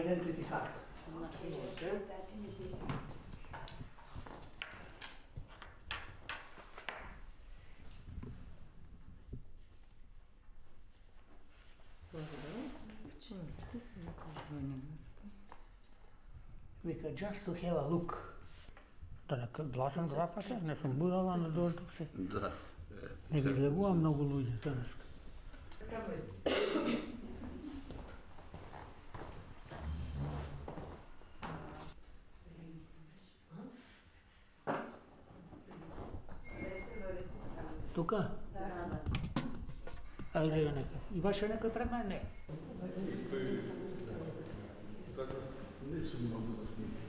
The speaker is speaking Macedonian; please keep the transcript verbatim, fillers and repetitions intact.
identity card. Вика, just to have a look. Да, не гласам запата, не сум бурала на дождок се. Да. Не ги излегува многу луѓе денес. Тука? Да. А гледа некој. Имаше некој пред мене? Не сум многу за снимки.